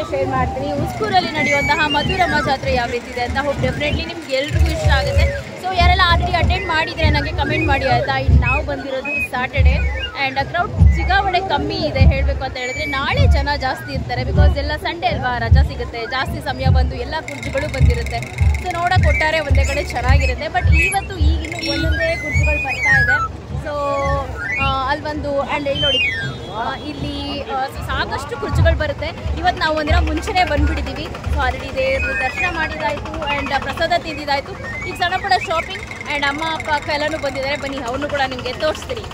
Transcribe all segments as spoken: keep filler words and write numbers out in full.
Share ಮಾಡ್ತೀನಿ. ಹುಸ್ಕೂರಲ್ಲಿ ನಡೆಯುವಂತಹ ಮಧುರಮ್ಮ ಜಾತ್ರೆ ಯಾವ ರೀತಿ ಇದೆ ಅಂತ ಹೋಪ್ ಡೆಫಿನೆಟ್ಲಿ ನಿಮ್ಗೆ ಎಲ್ರಿಗೂ ಇಷ್ಟ ಆಗುತ್ತೆ. ಸೊ ಯಾರೆಲ್ಲ ಆಲ್ರೆಡಿ ಅಟೆಂಡ್ ಮಾಡಿದರೆ ನನಗೆ ಕಮೆಂಟ್ ಮಾಡಿ ಆಯಿತಾ. ಇನ್ನು ನಾವು ಬಂದಿರೋದು ಸ್ಯಾಟರ್ಡೇ ಆ್ಯಂಡ್ ಕ್ರೌಡ್ ಸಿಕ್ಕಾಪಟ್ಟೆ ಕಮ್ಮಿ ಇದೆ ಹೇಳಬೇಕು ಅಂತ ಹೇಳಿದ್ರೆ. ನಾಳೆ ಜನ ಜಾಸ್ತಿ ಇರ್ತಾರೆ ಬಿಕಾಸ್ ಎಲ್ಲ ಸಂಡೇ ಅಲ್ವಾ, ರಜಾ ಸಿಗುತ್ತೆ, ಜಾಸ್ತಿ ಸಮಯ ಬಂದು ಎಲ್ಲ ಕುರ್ಚಿಗಳು ಬಂದಿರುತ್ತೆ. ಸೊ ನೋಡೋಕೆ ಒಟ್ಟಾರೆ ಒಂದೇ ಕಡೆ ಚೆನ್ನಾಗಿರುತ್ತೆ. ಬಟ್ ಇವತ್ತು ಈಗಿನ್ನೂ ಒಂದೊಂದೇ ಕುರ್ಚಿಗಳು ಬರ್ತಾ ಇದೆ. ಸೊ ಅಲ್ಲಿ ಒಂದು ಆ್ಯಂಡ್ ಇಲ್ಲಿ ನೋಡಿ ಇಲ್ಲಿ ಸಾಕಷ್ಟು ಕುರ್ಚಿಗಳು ಬರುತ್ತೆ. ಇವತ್ತು ನಾವು ಒಂದಿನ ಮುಂಚೆನೇ ಬಂದುಬಿಟ್ಟಿದ್ದೀವಿ. ಸೊ ಆಲ್ರೆಡಿ ದೇವ್ರ ದರ್ಶನ ಮಾಡಿದಾಯಿತು ಆ್ಯಂಡ್ ಪ್ರಸಾದ ತಿಂದಿದ್ದಾಯಿತು. ಈಗ ಸಣ್ಣ ಪುಟ್ಟ ಶಾಪಿಂಗ್ ಆ್ಯಂಡ್ ಅಮ್ಮ ಅಪ್ಪ ಅಕ್ಕ ಎಲ್ಲನೂ ಬಂದಿದ್ದಾರೆ. ಬನ್ನಿ ಅವ್ರನ್ನೂ ಕೂಡ ನಿಮಗೆ ತೋರಿಸ್ತೀನಿ.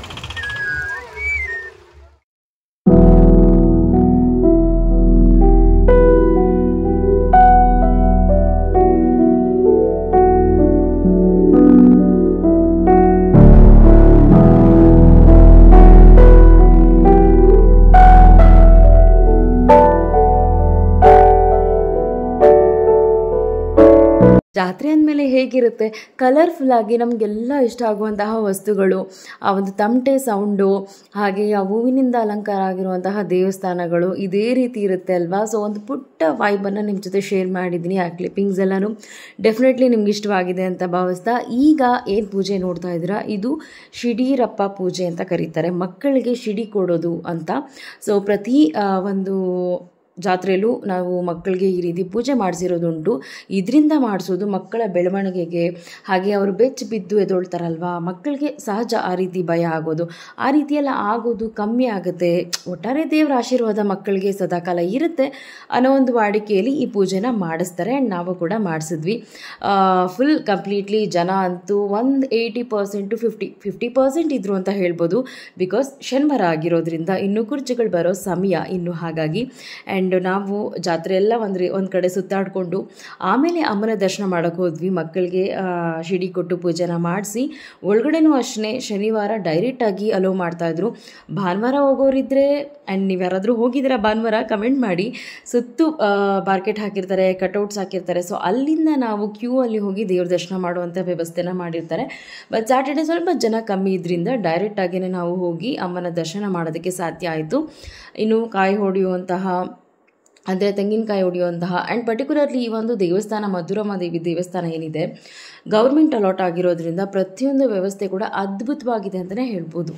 ಜಾತ್ರೆ ಅಂದಮೇಲೆ ಹೇಗಿರುತ್ತೆ, ಕಲರ್ಫುಲ್ಲಾಗಿ ನಮಗೆಲ್ಲ ಇಷ್ಟ ಆಗುವಂತಹ ವಸ್ತುಗಳು, ಆ ಒಂದು ತಮಟೆ ಸೌಂಡು, ಹಾಗೆ ಆ ಹೂವಿನಿಂದ ಅಲಂಕಾರ ಆಗಿರುವಂತಹ ದೇವಸ್ಥಾನಗಳು ಇದೇ ರೀತಿ ಇರುತ್ತೆ ಅಲ್ವಾ. ಸೊ ಒಂದು ಪುಟ್ಟ ವೈಬನ್ನು ನಿಮ್ಮ ಜೊತೆ ಶೇರ್ ಮಾಡಿದ್ದೀನಿ. ಆ ಕ್ಲಿಪ್ಪಿಂಗ್ಸ್ ಎಲ್ಲನೂ ಡೆಫಿನೆಟ್ಲಿ ನಿಮ್ಗೆ ಇಷ್ಟವಾಗಿದೆ ಅಂತ ಭಾವಿಸ್ತಾ, ಈಗ ಏನು ಪೂಜೆ ನೋಡ್ತಾ ಇದ್ದೀರಾ, ಇದು ಶಿಡೀರಪ್ಪ ಪೂಜೆ ಅಂತ ಕರೀತಾರೆ. ಮಕ್ಕಳಿಗೆ ಶಿಡಿ ಕೊಡೋದು ಅಂತ. ಸೊ ಪ್ರತಿ ಒಂದು ಜಾತ್ರೆಯಲ್ಲೂ ನಾವು ಮಕ್ಕಳಿಗೆ ಈ ರೀತಿ ಪೂಜೆ ಮಾಡಿಸಿರೋದುಂಟು. ಇದರಿಂದ ಮಾಡಿಸೋದು ಮಕ್ಕಳ ಬೆಳವಣಿಗೆಗೆ, ಹಾಗೆ ಅವರು ಬೆಚ್ಚ ಬಿದ್ದು ಎದೊಳ್ತಾರಲ್ವ, ಮಕ್ಕಳಿಗೆ ಸಹಜ ಆ ರೀತಿ ಭಯ ಆಗೋದು, ಆ ರೀತಿಯೆಲ್ಲ ಆಗೋದು ಕಮ್ಮಿ ಆಗುತ್ತೆ. ಒಟ್ಟಾರೆ ದೇವರ ಆಶೀರ್ವಾದ ಮಕ್ಕಳಿಗೆ ಸದಾಕಾಲ ಇರುತ್ತೆ ಅನ್ನೋ ಒಂದು ವಾಡಿಕೆಯಲ್ಲಿ ಈ ಪೂಜೆನ ಮಾಡಿಸ್ತಾರೆ. ಆ್ಯಂಡ್ ನಾವು ಕೂಡ ಮಾಡಿಸಿದ್ವಿ. ಫುಲ್ ಕಂಪ್ಲೀಟ್ಲಿ ಜನ ಅಂತೂ ಒಂದು eighty percent to fifty fifty percent ಇದ್ರು ಅಂತ ಹೇಳ್ಬೋದು. ಬಿಕಾಸ್ ಶನಿವಾರ ಆಗಿರೋದ್ರಿಂದ ಇನ್ನೂ ಕುರ್ಚಿಗಳು ಬರೋ ಸಮಯ ಇನ್ನು, ಹಾಗಾಗಿ. ಆ್ಯಂಡ್ ನಾವು ಜಾತ್ರೆ ಎಲ್ಲ ಒಂದು ಒಂದು ಕಡೆ ಸುತ್ತಾಡಿಕೊಂಡು ಆಮೇಲೆ ಅಮ್ಮನ ದರ್ಶನ ಮಾಡೋಕ್ಕೆ ಹೋದ್ವಿ. ಮಕ್ಕಳಿಗೆ ಶಿಡಿ ಕೊಟ್ಟು ಪೂಜೆನ ಮಾಡಿಸಿ ಒಳಗಡೆನೂ ಅಷ್ಟೇ ಶನಿವಾರ ಡೈರೆಕ್ಟಾಗಿ ಅಲೋ ಮಾಡ್ತಾಯಿದ್ರು. ಭಾನುವಾರ ಹೋಗೋರಿದ್ರೆ ಆ್ಯಂಡ್ ನೀವು ಯಾರಾದರೂ ಹೋಗಿದ್ದೀರಾ ಭಾನುವಾರ ಕಮೆಂಟ್ ಮಾಡಿ. ಸುತ್ತು ಬಾರ್ಕೆಟ್ ಹಾಕಿರ್ತಾರೆ, ಕಟೌಟ್ಸ್ ಹಾಕಿರ್ತಾರೆ. ಸೊ ಅಲ್ಲಿಂದ ನಾವು ಕ್ಯೂ ಅಲ್ಲಿ ಹೋಗಿ ದೇವ್ರ ದರ್ಶನ ಮಾಡುವಂಥ ವ್ಯವಸ್ಥೆನ ಮಾಡಿರ್ತಾರೆ. ಬಟ್ ಸ್ಯಾಟರ್ಡೆ ಸ್ವಲ್ಪ ಜನ ಕಮ್ಮಿ ಇದ್ರಿಂದ ಡೈರೆಕ್ಟಾಗಿಯೇ ನಾವು ಹೋಗಿ ಅಮ್ಮನ ದರ್ಶನ ಮಾಡೋದಕ್ಕೆ ಸಾಧ್ಯ ಆಯಿತು. ಇನ್ನು ಕಾಯಿ ಹೊಡೆಯುವಂತಹ ಅಂದರೆ ತೆಂಗಿನಕಾಯಿ ಹೊಡೆಯುವಂತಹ ಆ್ಯಂಡ್ ಪರ್ಟಿಕ್ಯುಲರ್ಲಿ ಈ ಒಂದು ದೇವಸ್ಥಾನ ಮಧುರಮ್ಮ ದೇವಿ ದೇವಸ್ಥಾನ ಏನಿದೆ ಗೌರ್ಮೆಂಟ್ ಅಲಾಟ್ ಆಗಿರೋದ್ರಿಂದ ಪ್ರತಿಯೊಂದು ವ್ಯವಸ್ಥೆ ಕೂಡ ಅದ್ಭುತವಾಗಿದೆ ಅಂತಲೇ ಹೇಳ್ಬೋದು.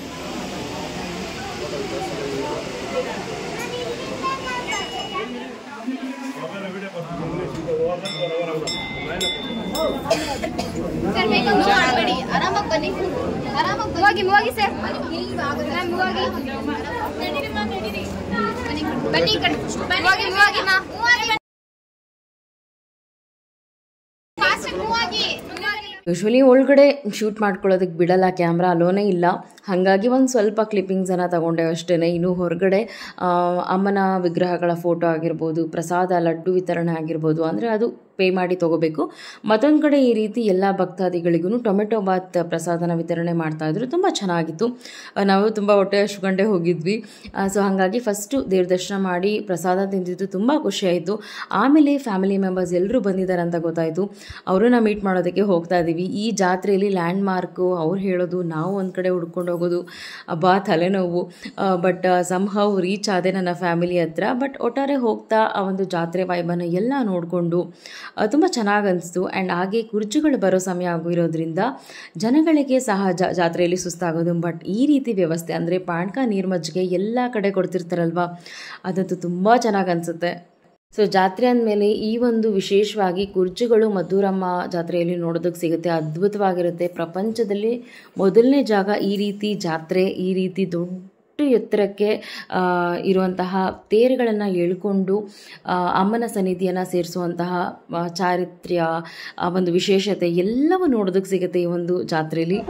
ಆರಾಮಾಗಿ ಬನ್ನಿ, ಆರಾಮಾಗಿ ಹೋಗಿ ಹೋಗಿ ಸರ್ ಹೋಗಿ ಬನ್ನಿ ಬನ್ನಿ ಹೋಗಿ ಮಾ ಯೂಶ್ವಲಿ ಒಳಗಡೆ ಶೂಟ್ ಮಾಡ್ಕೊಳ್ಳೋದಕ್ಕೆ ಬಿಡಲ್ಲ, ಕ್ಯಾಮ್ರಾ ಅಲೋನೇ ಇಲ್ಲ. ಹಾಗಾಗಿ ಒಂದು ಸ್ವಲ್ಪ ಕ್ಲಿಪ್ಪಿಂಗ್ಸನ್ನು ತಗೊಂಡೆ ಅಷ್ಟೇ. ಇನ್ನು ಹೊರಗಡೆ ಅಮ್ಮನ ವಿಗ್ರಹಗಳ ಫೋಟೋ ಆಗಿರ್ಬೋದು, ಪ್ರಸಾದ ಲಡ್ಡು ವಿತರಣೆ ಆಗಿರ್ಬೋದು, ಅಂದರೆ ಅದು ಪೇ ಮಾಡಿ ತೊಗೋಬೇಕು. ಮತ್ತೊಂದು ಕಡೆ ಈ ರೀತಿ ಎಲ್ಲ ಭಕ್ತಾದಿಗಳಿಗೂ ಟೊಮೆಟೊ ಬಾತ್ ಪ್ರಸಾದನ ವಿತರಣೆ ಮಾಡ್ತಾಯಿದ್ರು. ತುಂಬ ಚೆನ್ನಾಗಿತ್ತು. ನಾವು ತುಂಬ ಹೊಟ್ಟೆ ಹಶ್ಕೊಂಡೇ ಹೋಗಿದ್ವಿ. ಸೊ ಹಾಗಾಗಿ ಫಸ್ಟು ದೇವ್ರ ದರ್ಶನ ಮಾಡಿ ಪ್ರಸಾದ ತಿಂದಿದ್ದು ತುಂಬ ಖುಷಿಯಾಯಿತು. ಆಮೇಲೆ ಫ್ಯಾಮಿಲಿ ಮೆಂಬರ್ಸ್ ಎಲ್ಲರೂ ಬಂದಿದ್ದಾರೆ ಅಂತ ಗೊತ್ತಾಯಿತು. ಅವರನ್ನ ಮೀಟ್ ಮಾಡೋದಕ್ಕೆ ಹೋಗ್ತಾ ಇದ್ದೀವಿ. ಈ ಜಾತ್ರೆಯಲ್ಲಿ ಲ್ಯಾಂಡ್ ಮಾರ್ಕು ಅವ್ರು ಹೇಳೋದು, ನಾವು ಒಂದು ಕಡೆ ಹುಡ್ಕೊಂಡು ಹೋಗೋದು, ಬಾ ತಲೆನೋವು. ಬಟ್ ಸಮ್ಹೌ ರೀಚ್ ಆದೆ ನನ್ನ ಫ್ಯಾಮಿಲಿ ಹತ್ರ. ಬಟ್ ಒಟ್ಟಾರೆ ಹೋಗ್ತಾ ಆ ಒಂದು ಜಾತ್ರೆ ವೈಬನ್ನು ಎಲ್ಲ ನೋಡಿಕೊಂಡು ತುಂಬ ಚೆನ್ನಾಗಿ ಅನಿಸ್ತು. ಆ್ಯಂಡ್ ಹಾಗೆ ಕುರ್ಚಿಗಳು ಬರೋ ಸಮಯ ಆಗಿರೋದ್ರಿಂದ ಜನಗಳಿಗೆ ಸಹಜ ಜಾತ್ರೆಯಲ್ಲಿ ಸುಸ್ತಾಗೋದು. ಬಟ್ ಈ ರೀತಿ ವ್ಯವಸ್ಥೆ ಅಂದರೆ ಪಾಣ್ಕ ನೀರು ಮಜ್ಜಿಗೆ ಎಲ್ಲ ಕಡೆ ಕೊಡ್ತಿರ್ತಾರಲ್ವ, ಅದಂತೂ ತುಂಬ ಚೆನ್ನಾಗಿ ಅನಿಸುತ್ತೆ. ಸೊ ಜಾತ್ರೆ ಅಂದಮೇಲೆ ಈ ಒಂದು ವಿಶೇಷವಾಗಿ ಕುರ್ಚಿಗಳು ಮಧುರಮ್ಮ ಜಾತ್ರೆಯಲ್ಲಿ ನೋಡೋದಕ್ಕೆ ಸಿಗುತ್ತೆ. ಅದ್ಭುತವಾಗಿರುತ್ತೆ. ಪ್ರಪಂಚದಲ್ಲಿ ಮೊದಲನೇ ಜಾಗ ಈ ರೀತಿ ಜಾತ್ರೆ, ಈ ರೀತಿ ದೊಡ್ಡ ಎತ್ತರಕ್ಕೆ ಇರುವಂತಹ ತೇರುಗಳನ್ನು ಎಳ್ಕೊಂಡು ಅಮ್ಮನ ಸನ್ನಿಧಿಯನ್ನು ಸೇರಿಸುವಂತಹ ಚಾರಿತ್ರ್ಯ, ಆ ಒಂದು ವಿಶೇಷತೆ ಎಲ್ಲವೂ ನೋಡೋದಕ್ಕೆ ಸಿಗುತ್ತೆ ಈ ಒಂದು ಜಾತ್ರೆಯಲ್ಲಿ.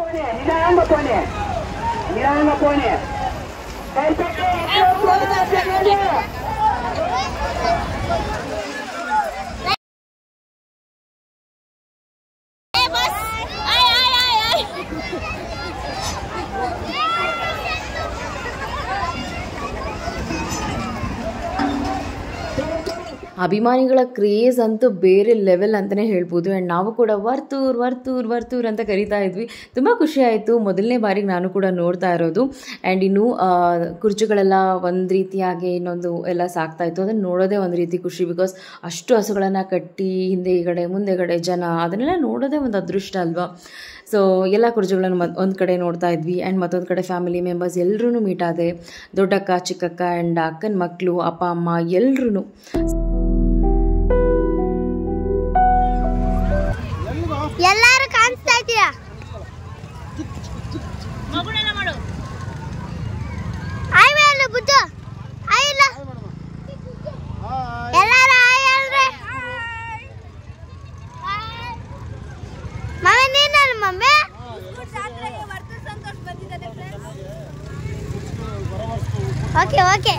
ಅಭಿಮಾನಿಗಳ ಕ್ರೇಜ್ ಅಂತೂ ಬೇರೆ ಲೆವೆಲ್ ಅಂತಲೇ ಹೇಳ್ಬೋದು. ಆ್ಯಂಡ್ ನಾವು ಕೂಡ ವರ್ತೂರ್ ವರ್ತೂರ್ ವರ್ತೂರ್ ಅಂತ ಕರಿತಾ ಇದ್ವಿ. ತುಂಬ ಖುಷಿ ಆಯಿತು, ಮೊದಲನೇ ಬಾರಿಗೆ ನಾನು ಕೂಡ ನೋಡ್ತಾ ಇರೋದು. ಆ್ಯಂಡ್ ಇನ್ನು ಕುರ್ಚಿಗಳೆಲ್ಲ ಒಂದು ರೀತಿಯಾಗಿ ಇನ್ನೊಂದು ಎಲ್ಲ ಸಾಕ್ತಾ ಇತ್ತು, ಅದನ್ನು ನೋಡೋದೇ ಒಂದು ರೀತಿ ಖುಷಿ. ಬಿಕಾಸ್ ಅಷ್ಟು ಹಸುಗಳನ್ನು ಕಟ್ಟಿ ಹಿಂದೆ ಈ ಕಡೆ ಮುಂದೆಗಡೆ ಜನ ಅದನ್ನೆಲ್ಲ ನೋಡೋದೇ ಒಂದು ಅದೃಷ್ಟ ಅಲ್ವಾ. ಸೊ ಎಲ್ಲ ಕುರ್ಜಿಗಳನ್ನು ಮತ್ ಒಂದು ಕಡೆ ನೋಡ್ತಾ ಇದ್ವಿ. ಆ್ಯಂಡ್ ಮತ್ತೊಂದು ಕಡೆ ಫ್ಯಾಮಿಲಿ ಮೆಂಬರ್ಸ್ ಎಲ್ಲರೂ ಮೀಟ್ ಆದೆ, ದೊಡ್ಡಕ್ಕ ಚಿಕ್ಕಕ್ಕ ಆ್ಯಂಡ್ ಅಕ್ಕನ ಮಕ್ಕಳು ಅಪ್ಪ ಅಮ್ಮ ಎಲ್ಲರೂ. ಎಲ್ಲರೂ ಕಾಣಿಸ್ತಾ ಇದ್ದೀರಾ? ಆಯ್ ಮೇಲೆ ಬುದ್ದು ಆಯ್ ಇಲ್ಲ ಎಲ್ಲರೂ ಆಯ್ ಅಲ್ರಿ. ಮಮ್ಮಿ ನೀನಲ್ಲ ಮಮ್ಮಿ? Okay okay.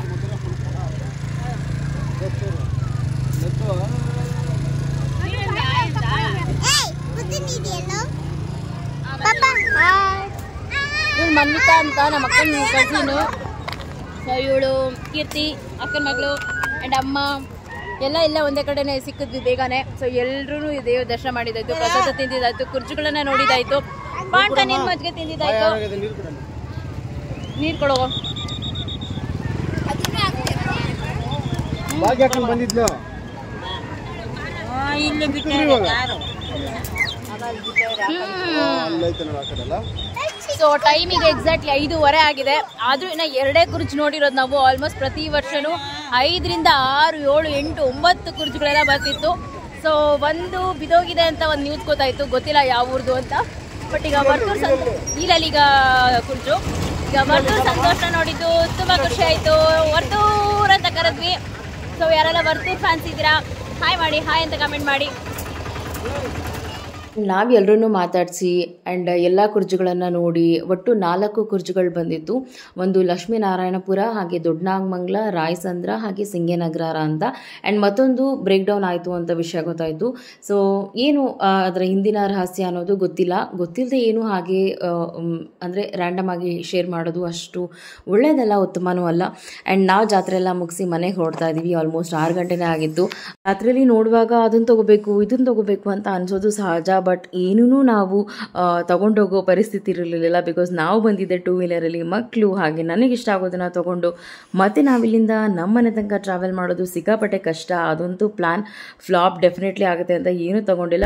ಇವಳು ಮನ್ವಿತಾ ಅಂತ ನಮ್ಮ ಅಕ್ಕನ ಕಸಿನು. ಸೊ ಇವಳು ಕೀರ್ತಿ ಅಕ್ಕನ ಮಗಳು ಆ್ಯಂಡ್ ಅಮ್ಮ ಎಲ್ಲ ಎಲ್ಲ ಒಂದೇ ಕಡೆನೇ ಸಿಕ್ಕಿದ್ವಿ ಬೇಗನೆ. ಸೊ ಎಲ್ಲರೂ ದೇವ್ರ ದರ್ಶನ ಮಾಡಿದಾಯ್ತು, ಪ್ರಸಾದ ತಿಂದಿದ್ದಾಯ್ತು, ಕುರ್ಚಿಗಳನ್ನ ನೋಡಿದಾಯ್ತು, ಪಾಣ್ಕ ನೀರು ಮಜ್ಜಿಗೆ ತಿಂದಿದ್ದಾಯ್ತು. ನೀರು ಕೊಡೋ ಇಲ್ಲಿ ಸೊ ಟೈಮಿಗೆ ಎಕ್ಸಾಕ್ಟ್ಲಿ ಐದೂವರೆ ಆಗಿದೆ. ಆದ್ರೂ ಇನ್ನ ಎರಡೇ ಕುರ್ಚಿ ನೋಡಿರೋದು ನಾವು. ಆಲ್ಮೋಸ್ಟ್ ಪ್ರತಿ ವರ್ಷನೂ ಐದರಿಂದ ಆರು ಏಳು ಎಂಟು ಒಂಬತ್ತು ಕುರ್ಚಿಗಳೆಲ್ಲ ಬರ್ತಿತ್ತು. ಸೊ ಒಂದು ಬಿದೋಗಿದೆ ಅಂತ ಒಂದು ನ್ಯೂಸ್ ಗೊತ್ತಾಯ್ತು, ಗೊತ್ತಿಲ್ಲ ಯಾವ ಊರ್ದು ಅಂತ. ಬಟ್ ಈಗ ವರ್ತೂರ್ ಸಂತ ಇಲ್ಲೀಗ ಕುರ್ಚು ಈಗ ವರ್ತೂರ್ ಸಂತೋಷ ನೋಡಿದ್ದು ತುಂಬಾ ಖುಷಿ ಆಯ್ತು. ವರ್ತೂರ್ ಅಂತ ಕರೆದ್ವಿ. ಸೊ ಯಾರೆಲ್ಲ ವರ್ತೂರ್ ಫ್ಯಾನ್ಸ್ ಇದ್ದೀರಾ ಹಾಯ್ ಮಾಡಿ, ಹಾಯ್ ಅಂತ ಕಮೆಂಟ್ ಮಾಡಿ. ನಾವೆಲ್ಲರೂ ಮಾತಾಡಿಸಿ ಆ್ಯಂಡ್ ಎಲ್ಲ ಕುರ್ಜಿಗಳನ್ನು ನೋಡಿ ಒಟ್ಟು ನಾಲ್ಕು ಕುರ್ಜಿಗಳು ಬಂದಿತ್ತು. ಒಂದು ಲಕ್ಷ್ಮೀನಾರಾಯಣಪುರ, ಹಾಗೆ ದೊಡ್ಡನಾಗಮಂಗಲ, ರಾಯಸಂದ್ರ, ಹಾಗೆ ಸಿಂಗೇನಗರ ಅಂತ. ಆ್ಯಂಡ್ ಮತ್ತೊಂದು ಬ್ರೇಕ್ ಡೌನ್ ಆಯಿತು ಅಂತ ವಿಷಯ ಗೊತ್ತಾಯಿತು. ಸೊ ಏನು ಅದರ ಹಿಂದಿನ ರಹಸ್ಯ ಅನ್ನೋದು ಗೊತ್ತಿಲ್ಲ. ಗೊತ್ತಿಲ್ಲದೆ ಏನು ಹಾಗೆ ಅಂದರೆ ರ್ಯಾಂಡಮ್ ಆಗಿ ಶೇರ್ ಮಾಡೋದು ಅಷ್ಟು ಒಳ್ಳೆಯದಲ್ಲ, ಉತ್ತಮನೂ ಅಲ್ಲ. ಆ್ಯಂಡ್ ನಾವು ಜಾತ್ರೆ ಎಲ್ಲ ಮುಗಿಸಿ ಮನೆಗೆ ಹೊರಡ್ತಾ ಇದ್ದೀವಿ. ಆಲ್ಮೋಸ್ಟ್ ಆರು ಗಂಟೆನೇ ಆಗಿತ್ತು. ಜಾತ್ರೆಯಲ್ಲಿ ನೋಡುವಾಗ ಅದನ್ನು ತೊಗೋಬೇಕು ಇದನ್ನು ತೊಗೋಬೇಕು ಅಂತ ಅನಿಸೋದು ಸಹಜ. ಬಟ್ ಏನೂ ನಾವು ತೊಗೊಂಡೋಗೋ ಪರಿಸ್ಥಿತಿ ಇರಲಿಲ್ಲ. ಬಿಕಾಸ್ ನಾವು ಬಂದಿದ್ದೆ ಟೂ ವೀಲರಲ್ಲಿ, ಮಕ್ಕಳು ಹಾಗೆ ನನಗಿಷ್ಟ ಆಗೋದನ್ನು ತೊಗೊಂಡು ಮತ್ತೆ ನಾವಿಲ್ಲಿಂದ ನಮ್ಮ ಮನೆ ತನಕ ಟ್ರಾವೆಲ್ ಮಾಡೋದು ಸಿಕ್ಕಾಪಟ್ಟೆ ಕಷ್ಟ. ಅದಂತೂ ಪ್ಲ್ಯಾನ್ ಫ್ಲಾಪ್ ಡೆಫಿನೆಟ್ಲಿ ಆಗುತ್ತೆ ಅಂತ ಏನೂ ತೊಗೊಂಡಿಲ್ಲ.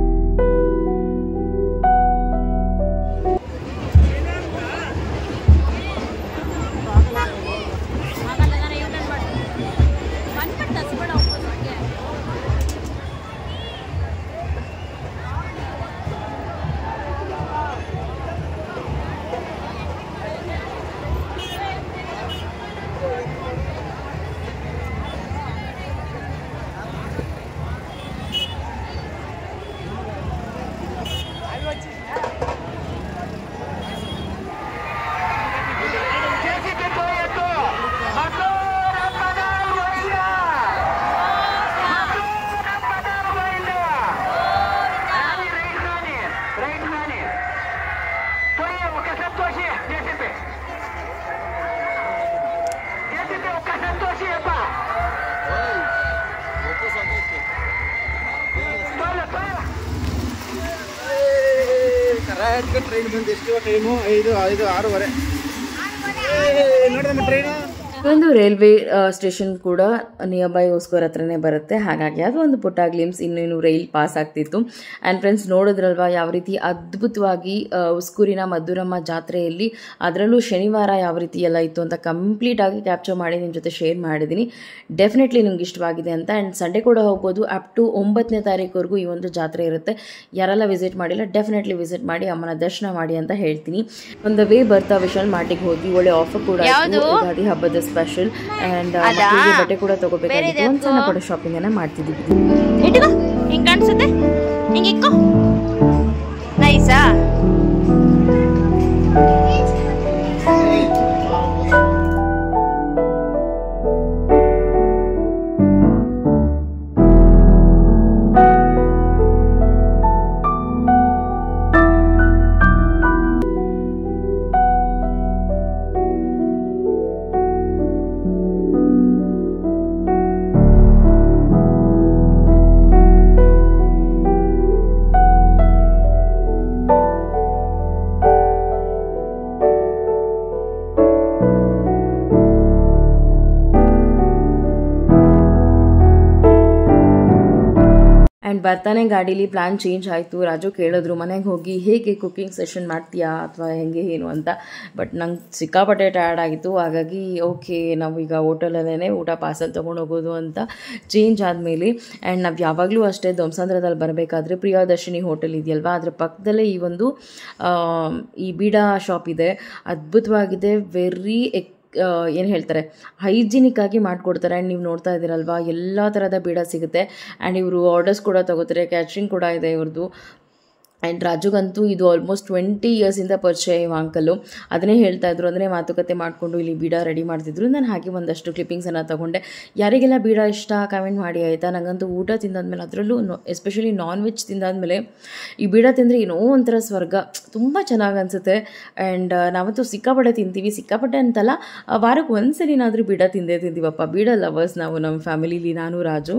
ಟ್ರೈನ್ ಬಂದು ಎಷ್ಟು ಟೈಮು? ಐದು ಐದು ಆರೂವರೆ ನೋಡಿದಮ್ಮ ಟ್ರೈನು. ಒಂದು ರೈಲ್ವೆ ಸ್ಟೇಷನ್ ಕೂಡ ನಿಯರ್ ಬೈ ಹೊಸಕೋರ್ ಹತ್ರನೇ ಬರುತ್ತೆ. ಹಾಗಾಗಿ ಅದು ಒಂದು ಪುಟ್ಟ ಗ್ಲಿಮ್ಸ್. ಇನ್ನೇನು ರೈಲ್ ಪಾಸ್ ಆಗ್ತಿತ್ತು. ಆ್ಯಂಡ್ ಫ್ರೆಂಡ್ಸ್ ನೋಡಿದ್ರಲ್ವ ಯಾವ ರೀತಿ ಅದ್ಭುತವಾಗಿ ಹೊಸಕೂರಿನ ಮದ್ದೂರಮ್ಮ ಜಾತ್ರೆಯಲ್ಲಿ, ಅದರಲ್ಲೂ ಶನಿವಾರ ಯಾವ ರೀತಿ ಎಲ್ಲ ಇತ್ತು ಅಂತ ಕಂಪ್ಲೀಟಾಗಿ ಕ್ಯಾಪ್ಚರ್ ಮಾಡಿ ನಿಮ್ಮ ಜೊತೆ ಶೇರ್ ಮಾಡಿದ್ದೀನಿ. ಡೆಫಿನೆಟ್ಲಿ ನಿಮ್ಗೆ ಇಷ್ಟವಾಗಿದೆ ಅಂತ. ಆ್ಯಂಡ್ ಸಂಡೇ ಕೂಡ ಹೋಗ್ಬೋದು. ಅಪ್ ಟು ಒಂಬತ್ತನೇ ತಾರೀಕುವರೆಗೂ ಈ ಒಂದು ಜಾತ್ರೆ ಇರುತ್ತೆ. ಯಾರೆಲ್ಲ ವಿಸಿಟ್ ಮಾಡಿಲ್ಲ ಡೆಫಿನೆಟ್ಲಿ ವಿಸಿಟ್ ಮಾಡಿ, ಅಮ್ಮನ ದರ್ಶನ ಮಾಡಿ ಅಂತ ಹೇಳ್ತೀನಿ. ಒಂದು ವೇ ಬರ್ತಾ ವಿಶಾಲ್ ಮಾರ್ಟಿಗೆ ಹೋದ್ವಿ. ಒಳ್ಳೆ ಆಫರ್ ಕೂಡ ಯುಗಾದಿ ಹಬ್ಬದ ಸ್ಪೆಷಲ್. ಅಂಡ್ ಮಕ್ಕಳಿಗೆ ಬಟ್ಟೆ ಕೂಡ ತಗೋಬೇಕಾಗಿತ್ತು. ಒಂದು ಸಣ್ಣ ಪುಟ್ಟ ಶಾಪಿಂಗ್ ಅನ್ನ ಮಾಡ್ತಿದ್ದೀವಿ. ಇಟ್ಕೋ, ಹಿಂಗ್ ಕಾಣಿಸುತ್ತೆ, ಹಿಂಗ್ ಇಕ್ಕೋ. ನೈಸಾ? ಆ್ಯಂಡ್ ಬರ್ತಾನೆ ಗಾಡೀಲಿ ಪ್ಲ್ಯಾನ್ ಚೇಂಜ್ ಆಯಿತು. ರಾಜು ಕೇಳಿದ್ರು ಮನೆಗೆ ಹೋಗಿ ಹೇಗೆ ಕುಕ್ಕಿಂಗ್ ಸೆಷನ್ ಮಾಡ್ತೀಯಾ ಅಥವಾ ಹೆಂಗೆ ಏನು ಅಂತ. ಬಟ್ ನಂಗೆ ಸಿಕ್ಕಾಪಟ್ಟೆ ಟಯರ್ಡ್ ಆಗಿತ್ತು. ಹಾಗಾಗಿ ಓಕೆ ನಾವು ಈಗ ಹೋಟೆಲಲ್ಲೇ ಊಟ ಪಾರ್ಸಲ್ ತೊಗೊಂಡು ಹೋಗೋದು ಅಂತ ಚೇಂಜ್ ಆದಮೇಲೆ ಆ್ಯಂಡ್ ನಾವು ಯಾವಾಗಲೂ ಅಷ್ಟೇ ಧ್ವಂಸಂದ್ರದಲ್ಲಿ ಬರಬೇಕಾದ್ರೆ ಪ್ರಿಯದರ್ಶಿನಿ ಹೋಟೆಲ್ ಇದೆಯಲ್ವಾ, ಅದರ ಪಕ್ಕದಲ್ಲೇ ಈ ಒಂದು ಈ ಬೀಡಾ ಶಾಪ್ ಇದೆ. ಅದ್ಭುತವಾಗಿದೆ. ವೆರಿ ಎಕ್ ಏನು ಹೇಳ್ತಾರೆ ಹೈಜಿನಿಕ್ ಆಗಿ ಮಾಡಿಕೊಡ್ತಾರೆ. ಆ್ಯಂಡ್ ನೀವು ನೋಡ್ತಾ ಇದ್ದೀರಲ್ವಾ ಎಲ್ಲ ಥರದ ಬೀಡ ಸಿಗುತ್ತೆ. ಆ್ಯಂಡ್ ಇವರು ಆರ್ಡರ್ಸ್ ಕೂಡ ತೊಗೋತಾರೆ, ಕ್ಯಾಟ್ರಿಂಗ್ ಕೂಡ ಇದೆ ಇವ್ರದ್ದು. ಆ್ಯಂಡ್ ರಾಜುಗಂತೂ ಇದು ಆಲ್ಮೋಸ್ಟ್ ಟ್ವೆಂಟಿ ಇಯರ್ಸಿಂದ ಪರಿಚಯ ಇವ ಅಂಕಲು. ಅದನ್ನೇ ಹೇಳ್ತಾ ಇದ್ರು, ಅದನ್ನೇ ಮಾತುಕತೆ ಮಾಡಿಕೊಂಡು ಇಲ್ಲಿ ಬೀಡ ರೆಡಿ ಮಾಡ್ತಿದ್ರು. ನಾನು ಹಾಗೆ ಒಂದಷ್ಟು ಕ್ಲಿಪ್ಪಿಂಗ್ಸನ್ನು ತೊಗೊಂಡೆ. ಯಾರಿಗೆಲ್ಲ ಬೀಡ ಇಷ್ಟ ಕಮೆಂಟ್ ಮಾಡಿ ಆಯಿತಾ. ನನಗಂತೂ ಊಟ ತಿಂದಾದ್ಮೇಲೆ, ಅದರಲ್ಲೂ ಎಸ್ಪೆಷಲಿ ನಾನ್ ವೆಜ್ ತಿಂದಾದ್ಮೇಲೆ ಈ ಬೀಡ ತಿಂದರೆ ಏನೋ ಒಂಥರ ಸ್ವರ್ಗ, ತುಂಬ ಚೆನ್ನಾಗಿ ಅನಿಸುತ್ತೆ. ಆ್ಯಂಡ್ ನಾವಂತೂ ಸಿಕ್ಕಾಪಟ್ಟೆ ತಿಂತೀವಿ. ಸಿಕ್ಕಾಪಟ್ಟೆ ಅಂತಲ್ಲ, ವಾರಕ್ಕೆ ಒಂದು ಸಲಿನಾದರೂ ಬೀಡ ತಿಂದೇ ತಿಂತೀವಪ್ಪ. ಬೀಡ ಲವರ್ಸ್ ನಾವು ನಮ್ಮ ಫ್ಯಾಮಿಲಿಲಿ, ನಾನು ರಾಜು.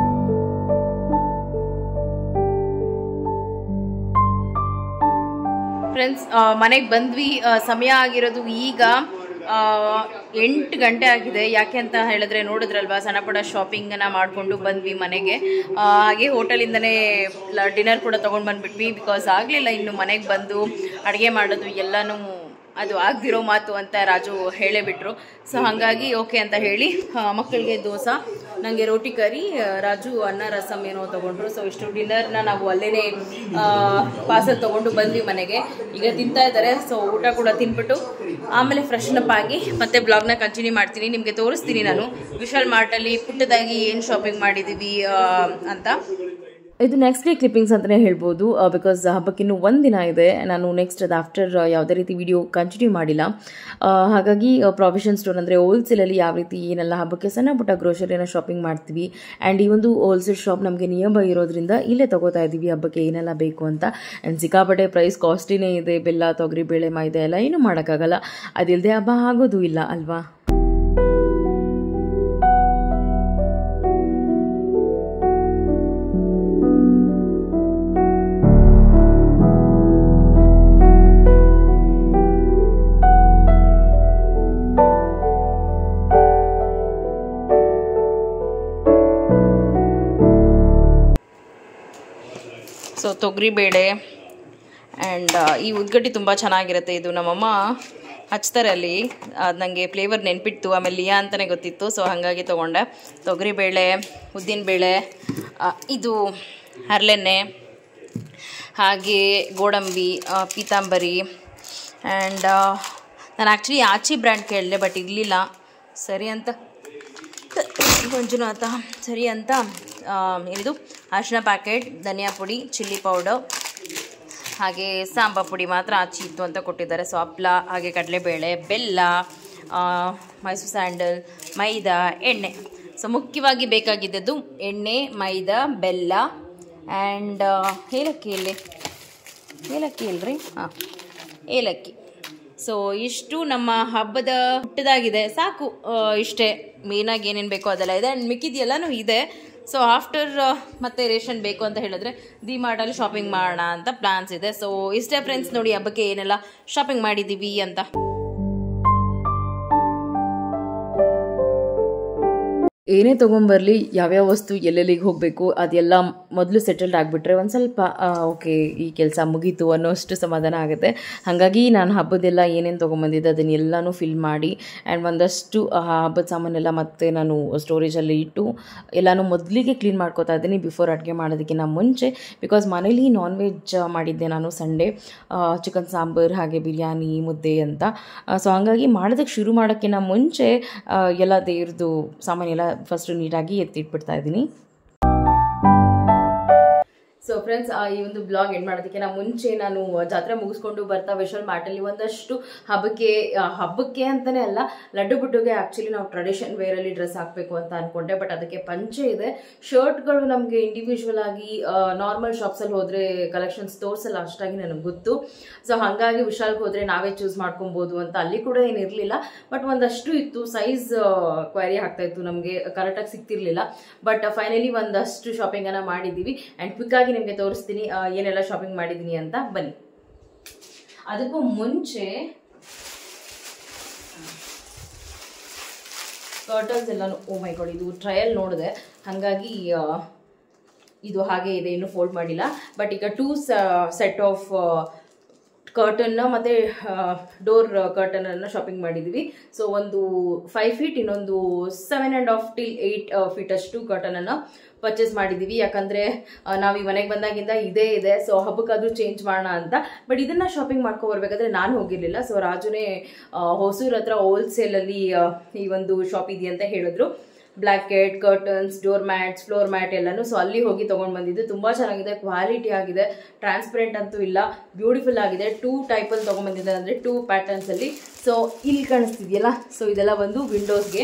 ಫ್ರೆಂಡ್ಸ್ ಮನೆಗೆ ಬಂದ್ವಿ. ಸಮಯ ಆಗಿರೋದು ಈಗ ಎಂಟು ಗಂಟೆ ಆಗಿದೆ. ಯಾಕೆ ಅಂತ ಹೇಳಿದ್ರೆ ನೋಡಿದ್ರಲ್ವಾ ಸಣ್ಣ ಪುಟ್ಟ ಶಾಪಿಂಗನ್ನು ಮಾಡಿಕೊಂಡು ಬಂದ್ವಿ ಮನೆಗೆ. ಹಾಗೆ ಹೋಟೆಲಿಂದನೇ ಡಿನ್ನರ್ ಕೂಡ ತೊಗೊಂಡು ಬಂದುಬಿಟ್ವಿ. ಬಿಕಾಸ್ ಆಗಲಿಲ್ಲ ಇನ್ನು ಮನೆಗೆ ಬಂದು ಅಡುಗೆ ಮಾಡೋದು ಎಲ್ಲನೂ ಅದು ಆಗದಿರೋ ಮಾತು ಅಂತ ರಾಜು ಹೇಳೇ ಬಿಟ್ರು. ಸೊ ಹಾಗಾಗಿ ಓಕೆ ಅಂತ ಹೇಳಿ ಮಕ್ಕಳಿಗೆ ದೋಸೆ, ನನಗೆ ರೋಟಿ ಕರಿ, ರಾಜು ಅನ್ನ ರಸಮ್ ಏನೋ ತೊಗೊಂಡ್ರು. ಸೊ ಇಷ್ಟು ಡಿನ್ನರ್ನ ನಾವು ಅಲ್ಲೇ ಪಾರ್ಸಲ್ ತೊಗೊಂಡು ಬಂದ್ವಿ ಮನೆಗೆ. ಈಗ ತಿಂತಾ ಇದ್ದಾರೆ. ಸೊ ಊಟ ಕೂಡ ತಿನ್ಬಿಟ್ಟು ಆಮೇಲೆ ಫ್ರೆಶ್ನಪ್ ಆಗಿ ಮತ್ತೆ ಬ್ಲಾಗ್ನ ಕಂಟಿನ್ಯೂ ಮಾಡ್ತೀನಿ. ನಿಮಗೆ ತೋರಿಸ್ತೀನಿ ನಾನು ವಿಶಾಲ್ ಮಾರ್ಟಲ್ಲಿ ಪುಟ್ಟದಾಗಿ ಏನು ಶಾಪಿಂಗ್ ಮಾಡಿದ್ದೀವಿ ಅಂತ. ಇದು ನೆಕ್ಸ್ಟ್ ಡೇ ಕ್ಲಿಪ್ಪಿಂಗ್ಸ್ ಅಂತಲೇ ಹೇಳ್ಬೋದು. ಬಿಕಾಸ್ ಹಬ್ಬಕ್ಕಿನ್ನೂ ಒಂದು ದಿನ ಇದೆ. ನಾನು ನೆಕ್ಸ್ಟ್ ಅದು ಆಫ್ಟರ್ ಯಾವುದೇ ರೀತಿ ವಿಡಿಯೋ ಕಂಟಿನ್ಯೂ ಮಾಡಿಲ್ಲ. ಹಾಗಾಗಿ ಪ್ರಾವಿಷನ್ ಸ್ಟೋರ್ ಅಂದರೆ ಹೋಲ್ಸೇಲಲ್ಲಿ ಯಾವ ರೀತಿ ಏನೆಲ್ಲ ಹಬ್ಬಕ್ಕೆ ಸಣ್ಣ ಪುಟ್ಟ ಗ್ರೋಸರಿನ ಶಾಪಿಂಗ್ ಮಾಡ್ತೀವಿ. ಆ್ಯಂಡ್ ಈ ಒಂದು ಹೋಲ್ಸೇಲ್ ಶಾಪ್ ನಮಗೆ ನಿಯರ್ ಬೈ ಇರೋದ್ರಿಂದ ಇಲ್ಲೇ ತೊಗೋತಾ ಇದ್ದೀವಿ ಹಬ್ಬಕ್ಕೆ ಏನೆಲ್ಲ ಬೇಕು ಅಂತ. ಆ್ಯಂಡ್ ಸಿಕ್ಕಾಪಟ್ಟೆ ಪ್ರೈಸ್ ಕಾಸ್ಟ್ಲಿನೇ ಇದೆ. ಬೆಲ್ಲ, ತೊಗರಿ ಬೇಳೆ, ಮೈದಾ ಎಲ್ಲ ಏನೂ ಮಾಡೋಕ್ಕಾಗಲ್ಲ. ಅದಿಲ್ಲದೆ ಹಬ್ಬ ಆಗೋದು ಇಲ್ಲ ಅಲ್ವಾ. ಸೊ ತೊಗರಿಬೇಳೆ ಆ್ಯಂಡ್ ಈ ಉದ್ಗಡ್ಡಿ ತುಂಬ ಚೆನ್ನಾಗಿರುತ್ತೆ. ಇದು ನಮ್ಮಮ್ಮ ಹಚ್ತಾರೆ ಅಲ್ಲಿ, ಅದು ನನಗೆ ಫ್ಲೇವರ್ ನೆನ್ಪಿಟ್ಟು. ಆಮೇಲೆ ಲಿಯಾ ಅಂತಲೇ ಗೊತ್ತಿತ್ತು. ಸೊ ಹಾಗಾಗಿ ತೊಗೊಂಡೆ. ತೊಗರಿಬೇಳೆ, ಉದ್ದಿನಬೇಳೆ, ಇದು ಹರಳೆಣ್ಣೆ, ಹಾಗೆ ಗೋಡಂಬಿ, ಪೀತಾಂಬರಿ. ಆ್ಯಂಡ್ ನಾನು ಆ್ಯಕ್ಚುಲಿ ಆಚಿ ಬ್ರ್ಯಾಂಡ್ ಕೇಳಿದೆ, ಬಟ್ ಇರಲಿಲ್ಲ ಸರಿ ಅಂತ ಮಂಜುನಾಥ ಸರಿ ಅಂತ ಏನಿದು ಅರಿಶಿನ ಪ್ಯಾಕೆಟ್, ಧನಿಯಾ ಪುಡಿ, ಚಿಲ್ಲಿ ಪೌಡರ್, ಹಾಗೆ ಸಾಂಬಾರ್ ಪುಡಿ ಮಾತ್ರ ಆಚಿ ಇತ್ತು ಅಂತ ಕೊಟ್ಟಿದ್ದಾರೆ. ಸೊ ಹಪ್ಪಳ, ಹಾಗೆ ಕಡಲೆಬೇಳೆ, ಬೆಲ್ಲ, ಮೈಸೂರು ಸ್ಯಾಂಡಲ್, ಮೈದಾ, ಎಣ್ಣೆ. ಸೊ ಮುಖ್ಯವಾಗಿ ಬೇಕಾಗಿದ್ದದ್ದು ಎಣ್ಣೆ, ಮೈದಾ, ಬೆಲ್ಲ ಆ್ಯಂಡ್ ಏಲಕ್ಕಿ. ಇಲ್ಲಿ ಏಲಕ್ಕಿ ಇಲ್ರಿ, ಹಾಂ ಏಲಕ್ಕಿ. ಸೊ ಇಷ್ಟು ನಮ್ಮ ಹಬ್ಬದ ಪುಟ್ಟದಾಗಿದೆ. ಸಾಕು ಇಷ್ಟೇ. ಮೇನಾಗಿ ಏನೇನು ಬೇಕೋ ಅದೆಲ್ಲ ಇದೆ. ಆ್ಯಂಡ್ ಮಿಕ್ಕಿದೆಲ್ಲನೂ ಇದೆ. ಸೊ ಆಫ್ಟರ್ ಮತ್ತೆ ರೇಷನ್ ಬೇಕು ಅಂತ ಹೇಳಿದ್ರೆ ಡಿ ಮಾರ್ಟಲ್ಲಿ ಶಾಪಿಂಗ್ ಮಾಡೋಣ ಅಂತ ಪ್ಲಾನ್ಸ್ ಇದೆ. ಸೊ ಇಷ್ಟೇ ಫ್ರೆಂಡ್ಸ್, ನೋಡಿ ಹಬ್ಬಕ್ಕೆ ಏನೆಲ್ಲ ಶಾಪಿಂಗ್ ಮಾಡಿದ್ದೀವಿ ಅಂತ. ಏನೇ ತೊಗೊಂಬರಲಿ, ಯಾವ್ಯಾವ ವಸ್ತು ಎಲ್ಲೆಲ್ಲಿಗೆ ಹೋಗಬೇಕು ಅದೆಲ್ಲ ಮೊದಲು ಸೆಟಲ್ಡ್ ಆಗಿಬಿಟ್ರೆ ಒಂದು ಸ್ವಲ್ಪ ಓಕೆ ಈ ಕೆಲಸ ಮುಗೀತು ಅನ್ನೋಷ್ಟು ಸಮಾಧಾನ ಆಗುತ್ತೆ. ಹಾಗಾಗಿ ನಾನು ಹಬ್ಬದೆಲ್ಲ ಏನೇನು ತೊಗೊಂಬಂದಿದ್ದೆ ಅದನ್ನೆಲ್ಲನೂ ಫಿಲ್ ಮಾಡಿ ಆ್ಯಂಡ್ ಒಂದಷ್ಟು ಹಬ್ಬದ ಸಾಮಾನೆಲ್ಲ ಮತ್ತೆ ನಾನು ಸ್ಟೋರೇಜಲ್ಲಿ ಇಟ್ಟು ಎಲ್ಲನೂ ಮೊದಲಿಗೆ ಕ್ಲೀನ್ ಮಾಡ್ಕೋತಾ ಇದ್ದೀನಿ ಬಿಫೋರ್ ಅಡುಗೆ ಮಾಡೋದಕ್ಕಿಂತ ಮುಂಚೆ. ಬಿಕಾಸ್ ಮನೇಲಿ ನಾನ್ ವೆಜ್ ಮಾಡಿದ್ದೆ ನಾನು ಸಂಡೇ, ಚಿಕನ್ ಸಾಂಬಾರು, ಹಾಗೆ ಬಿರಿಯಾನಿ, ಮುದ್ದೆ ಅಂತ. ಸೊ ಹಾಗಾಗಿ ಮಾಡೋದಕ್ಕೆ ಶುರು ಮಾಡೋಕ್ಕಿಂತ ಮುಂಚೆ ಎಲ್ಲ ದೇವ್ರದ್ದು ಸಾಮಾನೆಲ್ಲ ಫಸ್ಟು ನೀಟಾಗಿ ಎತ್ತಿಟ್ಬಿಡ್ತಾ ಇದ್ದೀನಿ. ಸೊ ಫ್ರೆಂಡ್ಸ್, ಈ ಒಂದು ಬ್ಲಾಗ್ ಎಂಡ್ ಮಾಡೋದಕ್ಕೆ ನಾ ಮುಂಚೆ ನಾನು ಜಾತ್ರೆ ಮುಗಿಸ್ಕೊಂಡು ಬರ್ತಾ ವಿಶಾಲ್ ಮಾರ್ಟಲ್ಲಿ ಒಂದಷ್ಟು ಹಬ್ಬಕ್ಕೆ ಹಬ್ಬಕ್ಕೆ ಅಂತಲೇ ಅಲ್ಲ, ಲಡ್ಡು ಬುಡ್ಡುಗೆ ಆ್ಯಕ್ಚುಲಿ ನಾವು ಟ್ರೆಡಿಷನ್ ವೇರಲ್ಲಿ ಡ್ರೆಸ್ ಹಾಕಬೇಕು ಅಂತ ಅಂದ್ಕೊಂಡೆ. ಬಟ್ ಅದಕ್ಕೆ ಪಂಚೆ ಇದೆ. ಶರ್ಟ್ಗಳು ನಮಗೆ ಇಂಡಿವಿಜುವಲ್ ಆಗಿ ನಾರ್ಮಲ್ ಶಾಪ್ಸಲ್ಲಿ ಹೋದರೆ ಕಲೆಕ್ಷನ್ಸ್ ತೋರಿಸಲ್ಲ ಅಷ್ಟಾಗಿ ನನಗೆ ಗೊತ್ತು. ಸೊ ಹಾಗಾಗಿ ವಿಶಾಲ್ಗೆ ಹೋದರೆ ನಾವೇ ಚೂಸ್ ಮಾಡ್ಕೊಬೋದು ಅಂತ. ಅಲ್ಲಿ ಕೂಡ ಏನಿರಲಿಲ್ಲ, ಬಟ್ ಒಂದಷ್ಟು ಇತ್ತು. ಸೈಜ್ ಕ್ವೈರಿ ಆಗ್ತಾ ಇತ್ತು, ನಮಗೆ ಕರೆಕ್ಟಾಗಿ ಸಿಗ್ತಿರ್ಲಿಲ್ಲ. ಬಟ್ ಫೈನಲಿ ಒಂದಷ್ಟು ಶಾಪಿಂಗನ್ನು ಮಾಡಿದ್ದೀವಿ. ಆ್ಯಂಡ್ ಕ್ವಿಕ್ಕಾಗಿ ನಿಮಗೆ ತೋರಿಸ್ತೀನಿ ಏನೆಲ್ಲ ಶಾಪಿಂಗ್ ಮಾಡಿದ್ದೀನಿ ಅಂತ. ಬನ್ನಿ. ಅದಕ್ಕೂ ಮುಂಚೆ ಕರ್ಟನ್ಸ್ ಎಲ್ಲಾನು, ಓ ಮೈ ಗಾಡ್, ಇದು ಟ್ರಯಲ್ ನೋಡಿದೆ, ಹಾಗಾಗಿ ಇದು ಹಾಗೆ ಇದೆ, ಇನ್ನೂ ಫೋಲ್ಡ್ ಮಾಡಿಲ್ಲ. ಬಟ್ ಈಗ ಟೂ ಸೆಟ್ ಆಫ್ ಕರ್ಟನ್ನ ಮತ್ತು ಡೋರ್ ಕರ್ಟನನ್ನು ಶಾಪಿಂಗ್ ಮಾಡಿದ್ವಿ. ಸೊ ಒಂದು ಫೈವ್ ಫೀಟ್ ಇನ್ನೊಂದು seven and half till eight feet ಅಷ್ಟು ಕರ್ಟನನ್ನು ಪರ್ಚೇಸ್ ಮಾಡಿದ್ದೀವಿ. ಯಾಕಂದರೆ ನಾವು ಈ ಮನೆಗೆ ಬಂದಾಗಿಂದ ಇದೇ ಇದೆ, ಸೊ ಹಬ್ಬಕ್ಕಾದ್ರೂ ಚೇಂಜ್ ಮಾಡೋಣ ಅಂತ. ಬಟ್ ಇದನ್ನು ಶಾಪಿಂಗ್ ಮಾಡ್ಕೊಬರ್ಬೇಕಾದ್ರೆ ನಾನು ಹೋಗಿರಲಿಲ್ಲ. ಸೊ ರಾಜುನೇ ಹೊಸೂರ್ ಹತ್ರ ಹೋಲ್ಸೇಲಲ್ಲಿ ಈ ಒಂದು ಶಾಪ್ ಇದೆಯಂತ ಹೇಳಿದ್ರು. Blanket, curtains, door mats, floor mat ಎಲ್ಲನೂ. ಸೊ ಅಲ್ಲಿ ಹೋಗಿ ತೊಗೊಂಡು ಬಂದಿದ್ದು. ತುಂಬ ಚೆನ್ನಾಗಿದೆ, ಕ್ವಾಲಿಟಿ ಆಗಿದೆ, ಟ್ರಾನ್ಸ್ಪರೆಂಟ್ ಅಂತೂ ಇಲ್ಲ, ಬ್ಯೂಟಿಫುಲ್ ಆಗಿದೆ. ಟೂ ಟೈಪಲ್ಲಿ ತೊಗೊಂಡ್ಬಂದಿದೆ, ಅಂದರೆ ಟೂ ಪ್ಯಾಟರ್ನ್ಸಲ್ಲಿ. ಸೊ ಇಲ್ಲಿ ಕಾಣಿಸ್ತಿದೆಯಲ್ಲ, ಸೊ ಇದೆಲ್ಲ ಒಂದು ವಿಂಡೋಸ್ಗೆ.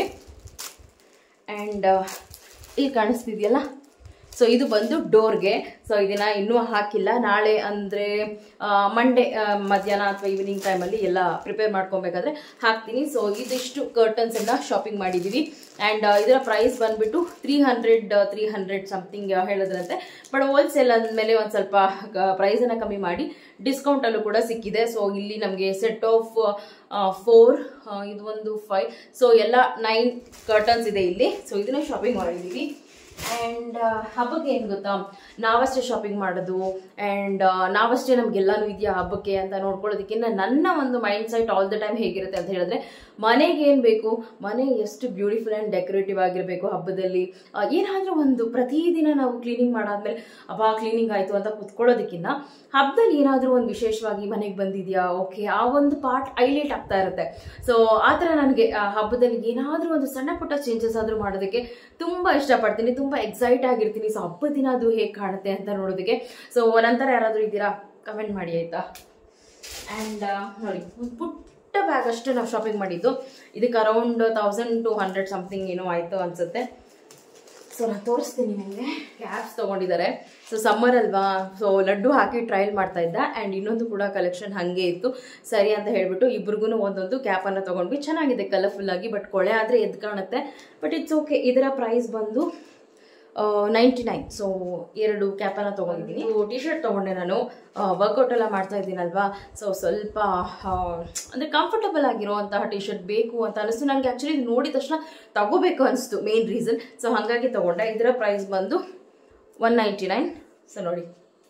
ಆ್ಯಂಡ್ ಇಲ್ಲಿ ಕಾಣಿಸ್ತಿದೆಯಲ್ಲ, ಸೊ ಇದು ಬಂದು ಡೋರ್ಗೆ. ಸೊ ಇದನ್ನ ಇನ್ನೂ ಹಾಕಿಲ್ಲ, ನಾಳೆ ಅಂದರೆ ಮಂಡೇ ಮಧ್ಯಾಹ್ನ ಅಥವಾ ಈವ್ನಿಂಗ್ ಟೈಮಲ್ಲಿ ಎಲ್ಲ ಪ್ರಿಪೇರ್ ಮಾಡ್ಕೊಬೇಕಾದ್ರೆ ಹಾಕ್ತೀನಿ. ಸೊ ಇದಿಷ್ಟು ಕರ್ಟನ್ಸನ್ನು ಶಾಪಿಂಗ್ ಮಾಡಿದ್ದೀವಿ. ಆ್ಯಂಡ್ ಇದರ ಪ್ರೈಸ್ ಬಂದುಬಿಟ್ಟು three hundred three hundred something ಹೇಳಿದ್ರಂತೆ. ಬಟ್ ಹೋಲ್ಸೇಲ್ ಅಂದಮೇಲೆ ಒಂದು ಸ್ವಲ್ಪ ಪ್ರೈಸನ್ನು ಕಮ್ಮಿ ಮಾಡಿ ಡಿಸ್ಕೌಂಟಲ್ಲೂ ಕೂಡ ಸಿಕ್ಕಿದೆ. ಸೊ ಇಲ್ಲಿ ನಮಗೆ ಸೆಟ್ ಆಫ್ ಫೋರ್, ಇದು ಒಂದು ಫೈವ್, ಸೊ ಎಲ್ಲ ನೈನ್ ಕರ್ಟನ್ಸ್ ಇದೆ ಇಲ್ಲಿ. ಸೊ ಇದನ್ನೇ ಶಾಪಿಂಗ್ ಮಾಡಿದ್ದೀವಿ. ಆ್ಯಂಡ್ ಹಬ್ಬಕ್ಕೆ ಏನು ಗೊತ್ತಾ, ನಾವಷ್ಟೇ ಶಾಪಿಂಗ್ ಮಾಡೋದು ಆ್ಯಂಡ್ ನಾವಷ್ಟೇ ನಮಗೆಲ್ಲನೂ ಇದೆಯಾ ಹಬ್ಬಕ್ಕೆ ಅಂತ ನೋಡ್ಕೊಳ್ಳೋದಕ್ಕಿಂತ ನನ್ನ ಒಂದು mind set all the time ಹೇಗಿರುತ್ತೆ ಅಂತ ಹೇಳಿದ್ರೆ, ಮನೆಗೆ ಏನು ಬೇಕು, ಮನೆ ಎಷ್ಟು ಬ್ಯೂಟಿಫುಲ್ ಆ್ಯಂಡ್ ಡೆಕೋರೇಟಿವ್ ಆಗಿರಬೇಕು. ಹಬ್ಬದಲ್ಲಿ ಏನಾದರೂ ಒಂದು ಪ್ರತಿದಿನ ನಾವು ಕ್ಲೀನಿಂಗ್ ಮಾಡಾದ್ಮೇಲೆ ಹಬ್ಬ ಕ್ಲೀನಿಂಗ್ ಆಯಿತು ಅಂತ ಕುತ್ಕೊಳ್ಳೋದಕ್ಕಿಂತ ಹಬ್ಬದಲ್ಲಿ ಏನಾದರೂ ಒಂದು ವಿಶೇಷವಾಗಿ ಮನೆಗೆ ಬಂದಿದೆಯಾ, ಓಕೆ, ಆ ಒಂದು ಪಾರ್ಟ್ ಹೈಲೈಟ್ ಆಗ್ತಾ ಇರುತ್ತೆ. ಸೊ ಆ ಥರ ನನಗೆ ಹಬ್ಬದಲ್ಲಿ ಏನಾದರೂ ಒಂದು ಸಣ್ಣ ಪುಟ್ಟ ಚೇಂಜಸ್ ಆದರೂ ಮಾಡೋದಕ್ಕೆ ತುಂಬ ಇಷ್ಟಪಡ್ತೀನಿ, ತುಂಬ ಎಕ್ಸೈಟ್ ಆಗಿರ್ತೀನಿ. ಸೊ ಹಬ್ಬದ ದಿನ ಅದು ಹೇಗೆ ಕಾಣುತ್ತೆ ಅಂತ ನೋಡೋದಕ್ಕೆ. ಸೊ ನಂತರ ಯಾರಾದರೂ ಇದ್ದೀರಾ ಕಮೆಂಟ್ ಮಾಡಿ ಆಯಿತಾ. ಆ್ಯಂಡ್ ನೋಡಿ, ಒಂದು ಪುಟ್ಟ ಬ್ಯಾಗ್ ಅಷ್ಟು ನಾವು ಶಾಪಿಂಗ್ ಮಾಡಿದ್ದು. ಇದಕ್ಕೆ around thousand two hundred something ಏನೋ ಆಯಿತು ಅನಿಸುತ್ತೆ. ಸೊ ನಾನು ತೋರಿಸ್ತೀನಿ ನಿಮಗೆ. ಕ್ಯಾಪ್ಸ್ ತೊಗೊಂಡಿದ್ದಾರೆ. ಸೊ ಸಮ್ಮರ್ ಅಲ್ವಾ, ಸೊ ಲಡ್ಡು ಹಾಕಿ ಟ್ರಯಲ್ ಮಾಡ್ತಾ ಇದ್ದ. ಆ್ಯಂಡ್ ಇನ್ನೊಂದು ಕೂಡ ಕಲೆಕ್ಷನ್ ಹಾಗೆ ಇತ್ತು, ಸರಿ ಅಂತ ಹೇಳಿಬಿಟ್ಟು ಇಬ್ರಿಗೂ ಒಂದೊಂದು ಕ್ಯಾಪನ್ನು ತೊಗೊಂಡ್ವಿ. ಚೆನ್ನಾಗಿದೆ ಕಲರ್ಫುಲ್ಲಾಗಿ, ಬಟ್ ಕೊಳೆ ಆದರೆ ಎದ್ದು ಕಾಣುತ್ತೆ. But it's okay. ಇದರ ಪ್ರೈಸ್ ಬಂದು ನೈಂಟಿ ನೈನ್. ಸೊ ಎರಡು ಕ್ಯಾಪನ್ನು ತೊಗೊಂಡಿದ್ದೀನಿ. ಟಿ ಶರ್ಟ್ ತೊಗೊಂಡೆ ನಾನು. ವರ್ಕೌಟ್ ಎಲ್ಲ ಮಾಡ್ತಾ ಇದ್ದೀನಲ್ವಾ, ಸೊ ಸ್ವಲ್ಪ ಅಂದರೆ ಕಂಫರ್ಟಬಲ್ ಆಗಿರೋವಂತಹ ಟಿ ಶರ್ಟ್ ಬೇಕು ಅಂತ ಅನಿಸ್ತು ನನಗೆ. ಆ್ಯಕ್ಚುಲಿ ಇದು ನೋಡಿದ ತಕ್ಷಣ ತಗೋಬೇಕು ಅನಿಸ್ತು, ಮೇನ್ ರೀಸನ್. ಸೊ ಹಾಗಾಗಿ ತೊಗೊಂಡೆ. ಇದರ ಪ್ರೈಸ್ ಬಂದು ಒನ್ ನೈಂಟಿ ನೈನ್. ಸೊ ನೋಡಿ,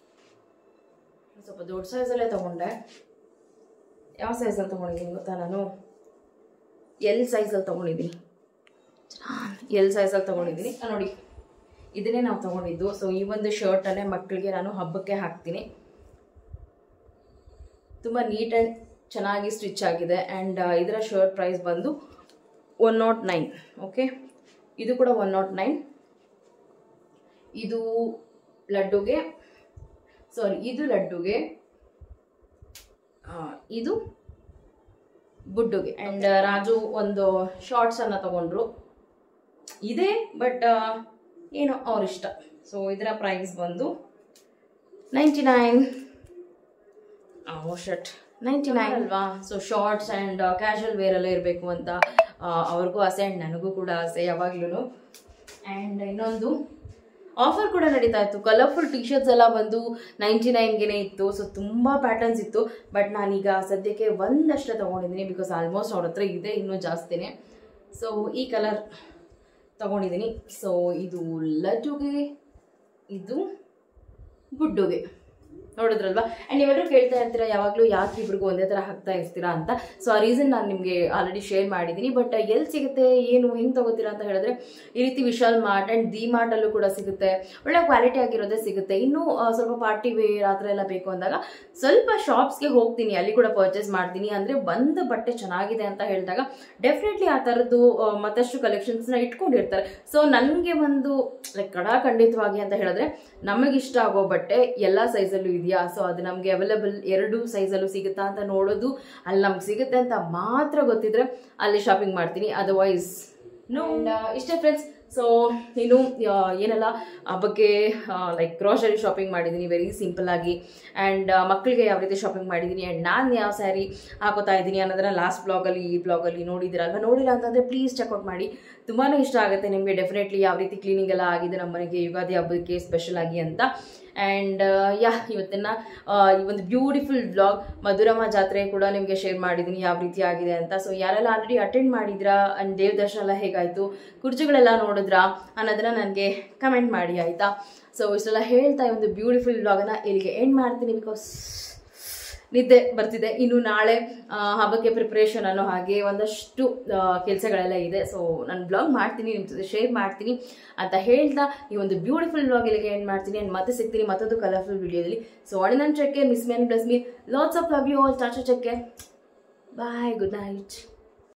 ಸ್ವಲ್ಪ ದೊಡ್ಡ ಸೈಜಲ್ಲೇ ತೊಗೊಂಡೆ. ಯಾವ ಸೈಜಲ್ಲಿ ತೊಗೊಂಡಿದ್ದೀನಿ ಗೊತ್ತಾ, ನಾನು ಎಲ್ ಸೈಜಲ್ಲಿ ತೊಗೊಂಡಿದ್ದೀನಿ. ಎಲ್ ಸೈಜಲ್ಲಿ ತೊಗೊಂಡಿದ್ದೀನಿ ನೋಡಿ. ಇದನ್ನೇ ನಾವು ತೊಗೊಂಡಿದ್ದು. ಸೊ ಈ ಒಂದು ಶರ್ಟನ್ನೇ ಮಕ್ಕಳಿಗೆ ನಾನು ಹಬ್ಬಕ್ಕೆ ಹಾಕ್ತೀನಿ. ತುಂಬ ನೀಟ್ ಆ್ಯಂಡ್ ಚೆನ್ನಾಗಿ ಸ್ಟಿಚ್ ಆಗಿದೆ. ಆ್ಯಂಡ್ ಇದರ ಶರ್ಟ್ ಪ್ರೈಸ್ ಬಂದು ಒನ್ ನಾಟ್ ನೈನ್. ಓಕೆ, ಇದು ಕೂಡ ಒನ್ ನಾಟ್ ನೈನ್. ಇದು ಲಡ್ಡುಗೆ, ಸಾರಿ ಇದು ಲಡ್ಡುಗೆ, ಇದು ಬುಡ್ಡುಗೆ. ಆ್ಯಂಡ್ ರಾಜು ಒಂದು ಶಾರ್ಟ್ಸನ್ನು ತಗೊಂಡ್ರು. ಇದೆ ಬಟ್ ಏನೋ ಅವ್ರಿಷ್ಟ. ಸೊ ಇದರ ಪ್ರೈಸ್ ಬಂದು ninety nine. Oh shirt ninety nine ಅಲ್ವಾ. ಸೊ ಶಾರ್ಟ್ಸ್ ಆ್ಯಂಡ್ ಕ್ಯಾಶುವಲ್ ವೇರೆಲ್ಲ ಇರಬೇಕು ಅಂತ ಅವ್ರಿಗೂ ಆಸೆ ಆ್ಯಂಡ್ ನನಗೂ ಕೂಡ ಆಸೆ ಯಾವಾಗ್ಲೂ. ಆ್ಯಂಡ್ ಇನ್ನೊಂದು ಆಫರ್ ಕೂಡ ನಡೀತಾ ಇತ್ತು. ಕಲರ್ಫುಲ್ ಟಿ ಶರ್ಟ್ಸ್ ಎಲ್ಲ ಬಂದು ನೈಂಟಿ ನೈನ್ಗೆ ಇತ್ತು. ಸೊ ತುಂಬ ಪ್ಯಾಟರ್ನ್ಸ್ ಇತ್ತು. ಬಟ್ ನಾನೀಗ ಸದ್ಯಕ್ಕೆ ಒಂದಷ್ಟೇ ತೊಗೊಂಡಿದ್ದೀನಿ, ಬಿಕಾಸ್ ಆಲ್ಮೋಸ್ಟ್ ಅವ್ರ ಹತ್ರ ಇದೆ ಇನ್ನೂ ಜಾಸ್ತಿನೇ. ಸೊ ಈ ಕಲರ್ ತಗೊಂಡಿದ್ದೀನಿ. ಸೊ ಇದು ಲಡ್ಡುಗೆ, ಇದು ಬುಡ್ಡುಗೆ. ನೋಡಿದ್ರಲ್ವಾ. ಆ್ಯಂಡ್ ನೀವೆಲ್ಲರೂ ಕೇಳ್ತಾ ಇರ್ತೀರಾ ಯಾವಾಗಲೂ ಯಾಕೆ ಇಬ್ರಿಗೂ ಒಂದೇ ಥರ ಹಾಕ್ತಾ ಇರ್ತೀರಾ ಅಂತ. ಸೊ ಆ ರೀಸನ್ ನಾನು ನಿಮಗೆ ಆಲ್ರೆಡಿ ಶೇರ್ ಮಾಡಿದ್ದೀನಿ. ಬಟ್ ಎಲ್ಲಿ ಸಿಗುತ್ತೆ, ಏನು ಹೆಂಗೆ ತೊಗೋತೀರಾ ಅಂತ ಹೇಳಿದ್ರೆ, ಈ ರೀತಿ ವಿಶಾಲ್ ಮಾರ್ಟ್ ಆ್ಯಂಡ್ ಡಿ ಮಾರ್ಟಲ್ಲೂ ಕೂಡ ಸಿಗುತ್ತೆ. ಒಳ್ಳೆ ಕ್ವಾಲಿಟಿ ಆಗಿರೋದೇ ಸಿಗುತ್ತೆ. ಇನ್ನೂ ಸ್ವಲ್ಪ ಪಾರ್ಟಿ ವೇರ್ ಆ ಥರ ಎಲ್ಲ ಬೇಕು ಅಂದಾಗ ಸ್ವಲ್ಪ ಶಾಪ್ಸ್ಗೆ ಹೋಗ್ತೀನಿ, ಅಲ್ಲಿ ಕೂಡ ಪರ್ಚೇಸ್ ಮಾಡ್ತೀನಿ. ಅಂದರೆ ಒಂದು ಬಟ್ಟೆ ಚೆನ್ನಾಗಿದೆ ಅಂತ ಹೇಳಿದಾಗ ಡೆಫಿನೆಟ್ಲಿ ಆ ಥರದ್ದು ಮತ್ತಷ್ಟು ಕಲೆಕ್ಷನ್ಸ್ನ ಇಟ್ಕೊಂಡಿರ್ತಾರೆ. ಸೊ ನನಗೆ ಒಂದು ಲೈಕ್ ಕಡಾಖಂಡಿತವಾಗಿ ಅಂತ ಹೇಳಿದ್ರೆ, ನಮಗಿಷ್ಟ ಆಗೋ ಬಟ್ಟೆ ಎಲ್ಲ ಸೈಜಲ್ಲೂ ಇದೆಯಾ, ಸೊ ಅದು ನಮಗೆ ಅವೈಲೇಬಲ್ ಎರಡು ಸೈಜಲ್ಲೂ ಸಿಗುತ್ತಾ ಅಂತ ನೋಡೋದು, ಅಲ್ಲಿ ನಮ್ಗೆ ಸಿಗುತ್ತೆ ಅಂತ ಮಾತ್ರ ಗೊತ್ತಿದ್ರೆ ಅಲ್ಲಿ ಶಾಪಿಂಗ್ ಮಾಡ್ತೀನಿ. Otherwise no. ಇಷ್ಟೇ ಫ್ರೆಂಡ್ಸ್. ಸೊ ಇನ್ನು ಏನೆಲ್ಲ ಹಬ್ಬಕ್ಕೆ ಲೈಕ್ ಗ್ರೋಸರಿ ಶಾಪಿಂಗ್ ಮಾಡಿದ್ದೀನಿ ವೆರಿ ಸಿಂಪಲ್ ಆಗಿ. ಆ್ಯಂಡ್ ಮಕ್ಕಳಿಗೆ ಯಾವ ರೀತಿ ಶಾಪಿಂಗ್ ಮಾಡಿದ್ದೀನಿ ಆ್ಯಂಡ್ ನಾನು ಯಾವ ಸ್ಯಾರಿ ಹಾಕೋತಾ ಇದ್ದೀನಿ ಅನ್ನೋದನ್ನ ಲಾಸ್ಟ್ ಬ್ಲಾಗಲ್ಲಿ ಈ ಬ್ಲಾಗಲ್ಲಿ ನೋಡಿದ್ದೀರಲ್ವ. ನೋಡಿಲ್ಲ ಅಂತಂದರೆ ಪ್ಲೀಸ್ ಚೆಕ್ಔಟ್ ಮಾಡಿ, ತುಂಬಾ ಇಷ್ಟ ಆಗುತ್ತೆ ನಿಮಗೆ ಡೆಫಿನೆಟ್ಲಿ ಯಾವ ರೀತಿ ಕ್ಲೀನಿಂಗ್ ಎಲ್ಲ ಆಗಿದೆ ನಮ್ಮ ಮನೆಗೆ ಯುಗಾದಿ ಹಬ್ಬಕ್ಕೆ ಸ್ಪೆಷಲ್ ಆಗಿ ಅಂತ. ಆ್ಯಂಡ್ ಯಾ ಇವತ್ತಿನ ಈ ಒಂದು ಬ್ಯೂಟಿಫುಲ್ ವ್ಲಾಗ್ ಮಧುರಮ್ಮ ಜಾತ್ರೆ ಕೂಡ ನಿಮಗೆ ಶೇರ್ ಮಾಡಿದ್ದೀನಿ ಯಾವ ರೀತಿ ಆಗಿದೆ ಅಂತ. ಸೊ ಯಾರೆಲ್ಲ ಆಲ್ರೆಡಿ ಅಟೆಂಡ್ ಮಾಡಿದ್ರಾ ಆ್ಯಂಡ್ ದೇವ ದರ್ಶನ ಎಲ್ಲ ಹೇಗಾಯಿತು, ಕುರ್ಚಿಗಳೆಲ್ಲ ನೋಡಿದ್ರಾ ಅನ್ನೋದನ್ನ ನನಗೆ ಕಮೆಂಟ್ ಮಾಡಿ ಆಯಿತಾ. ಸೊ ಇಷ್ಟೆಲ್ಲ ಹೇಳ್ತಾ ಈ ಒಂದು ಬ್ಯೂಟಿಫುಲ್ ವ್ಲಾಗನ್ನು ಇಲ್ಲಿಗೆ ಎಂಡ್ ಮಾಡ್ತೀನಿ. ಬಿಕಾಸ್ ನಿದ್ದೆ ಬರ್ತಿದೆ. ಇನ್ನು ನಾಳೆ ಹಬ್ಬಕ್ಕೆ ಪ್ರಿಪ್ರೇಷನ್ ಅನ್ನೋ ಹಾಗೆ ಒಂದಷ್ಟು ಕೆಲಸಗಳೆಲ್ಲ ಇದೆ. ಸೊ ನಾನು ಬ್ಲಾಗ್ ಮಾಡ್ತೀನಿ, ನಿಮ್ಮ ಜೊತೆ ಶೇರ್ ಮಾಡ್ತೀನಿ ಅಂತ ಹೇಳ್ತಾ ಈ ಒಂದು ಬ್ಯೂಟಿಫುಲ್ ಬ್ಲಾಗ್ ಇಲ್ಲಿಗೆ ಎಂಡ್ ಮಾಡ್ತೀನಿ. ಆ್ಯಂಡ್ ಮತ್ತೆ ಸಿಗ್ತೀನಿ ಮತ್ತೊಂದು ಕಲರ್ಫುಲ್ ವಿಡಿಯೋದಲ್ಲಿ. ಸೊ ಆರ್ಡಿನನ್ check care, miss man plus me, lots of love you all. Tata, take care, bye, good night.